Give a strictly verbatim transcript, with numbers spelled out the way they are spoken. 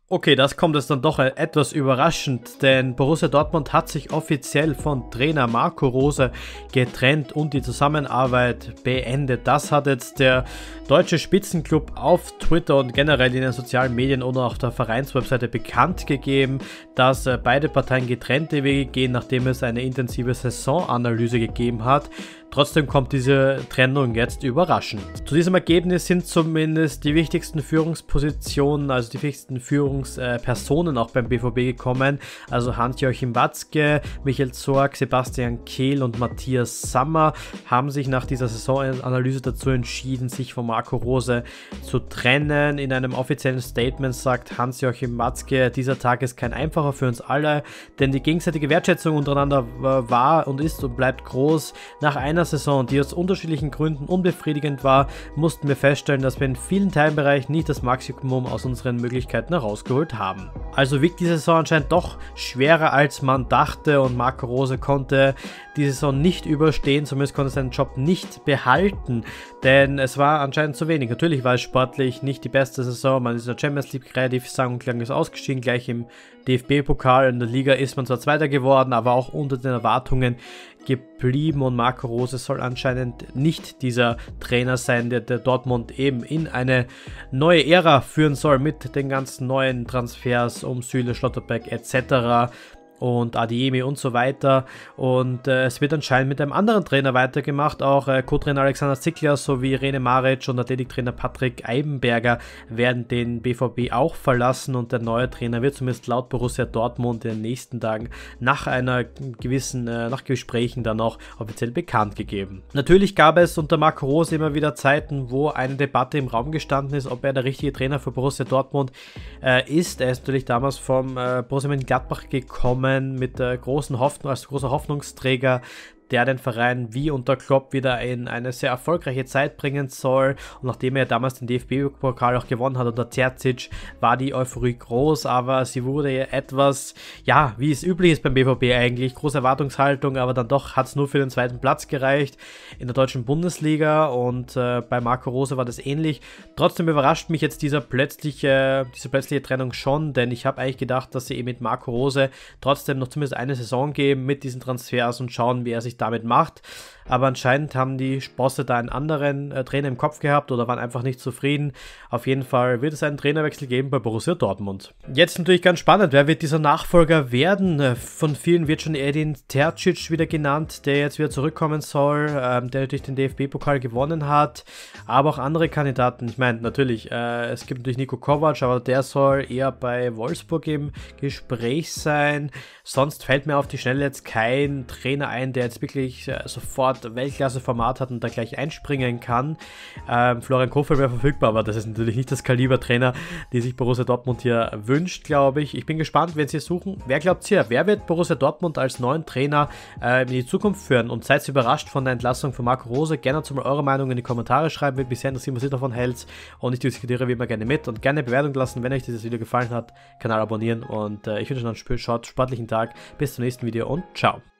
Okay, das kommt jetzt dann doch etwas überraschend, denn Borussia Dortmund hat sich offiziell von Trainer Marco Rose getrennt und die Zusammenarbeit beendet. Das hat jetzt der deutsche Spitzenclub auf Twitter und generell in den sozialen Medien oder auf der Vereinswebseite bekannt gegeben, dass beide Parteien getrennte Wege gehen, nachdem es eine intensive Saisonanalyse gegeben hat. Trotzdem kommt diese Trennung jetzt überraschend. Zu diesem Ergebnis sind zumindest die wichtigsten Führungspositionen, also die wichtigsten Führungspersonen auch beim B V B gekommen. Also Hans-Joachim Watzke, Michael Zorc, Sebastian Kehl und Matthias Sammer haben sich nach dieser Saisonanalyse dazu entschieden, sich von Marco Rose zu trennen. In einem offiziellen Statement sagt Hans-Joachim Watzke, dieser Tag ist kein einfacher für uns alle, denn die gegenseitige Wertschätzung untereinander war und ist und bleibt groß. Nach einer Saison, die aus unterschiedlichen Gründen unbefriedigend war, mussten wir feststellen, dass wir in vielen Teilbereichen nicht das Maximum aus unseren Möglichkeiten herausgeholt haben. Also wiegt die Saison anscheinend doch schwerer als man dachte und Marco Rose konnte die Saison nicht überstehen, zumindest konnte er seinen Job nicht behalten, denn es war anscheinend zu wenig. Natürlich war es sportlich nicht die beste Saison, man ist in der Champions League relativ sang- und klanglos ausgestiegen, gleich im D F B-Pokal, in der Liga ist man zwar Zweiter geworden, aber auch unter den Erwartungen geblieben und Marco Rose soll anscheinend nicht dieser Trainer sein, der, der Dortmund eben in eine neue Ära führen soll mit den ganzen neuen Transfers um Süle, Schlotterbeck et cetera und Adeyemi und so weiter, und äh, es wird anscheinend mit einem anderen Trainer weitergemacht. Auch äh, Co-Trainer Alexander Zickler sowie Rene Maric und Athletiktrainer Patrick Eibenberger werden den B V B auch verlassen und der neue Trainer wird zumindest laut Borussia Dortmund in den nächsten Tagen nach einer gewissen, äh, nach Gesprächen dann auch offiziell bekannt gegeben. Natürlich gab es unter Marco Rose immer wieder Zeiten, wo eine Debatte im Raum gestanden ist, ob er der richtige Trainer für Borussia Dortmund äh, ist. Er ist natürlich damals vom äh, Borussia Mönchengladbach gekommen mit der großen Hoffnung, als großer Hoffnungsträger, der den Verein wie unter Klopp wieder in eine sehr erfolgreiche Zeit bringen soll. Und nachdem er damals den D F B-Pokal auch gewonnen hat unter Terzic, war die Euphorie groß, aber sie wurde ja etwas, ja, wie es üblich ist beim B V B eigentlich, große Erwartungshaltung, aber dann doch hat es nur für den zweiten Platz gereicht in der deutschen Bundesliga und äh, bei Marco Rose war das ähnlich. Trotzdem überrascht mich jetzt dieser plötzliche, diese plötzliche Trennung schon, denn ich habe eigentlich gedacht, dass sie eben mit Marco Rose trotzdem noch zumindest eine Saison geben mit diesen Transfers und schauen, wie er sich damit macht. Aber anscheinend haben die Bosse da einen anderen äh, Trainer im Kopf gehabt oder waren einfach nicht zufrieden. Auf jeden Fall wird es einen Trainerwechsel geben bei Borussia Dortmund. Jetzt natürlich ganz spannend, wer wird dieser Nachfolger werden? Von vielen wird schon Edin Terzic wieder genannt, der jetzt wieder zurückkommen soll, ähm, der natürlich den D F B-Pokal gewonnen hat, aber auch andere Kandidaten. Ich meine, natürlich, äh, es gibt natürlich Niko Kovac, aber der soll eher bei Wolfsburg im Gespräch sein. Sonst fällt mir auf die Schnelle jetzt kein Trainer ein, der jetzt wirklich äh, sofort Weltklasse-Format hat und da gleich einspringen kann. Ähm, Florian Kohfeldt wäre verfügbar, aber das ist natürlich nicht das Kaliber Trainer, die sich Borussia Dortmund hier wünscht, glaube ich. Ich bin gespannt, wen sie suchen. Wer glaubt ihr, wer wird Borussia Dortmund als neuen Trainer äh, in die Zukunft führen? Und seid ihr überrascht von der Entlassung von Marco Rose? Gerne dazu mal eure Meinung in die Kommentare schreiben, würde mich sehr interessieren, was ihr davon hält. Und ich diskutiere wie immer gerne mit und gerne eine Bewertung lassen, wenn euch dieses Video gefallen hat. Kanal abonnieren und äh, ich wünsche euch noch einen sportlichen Tag. Bis zum nächsten Video und ciao.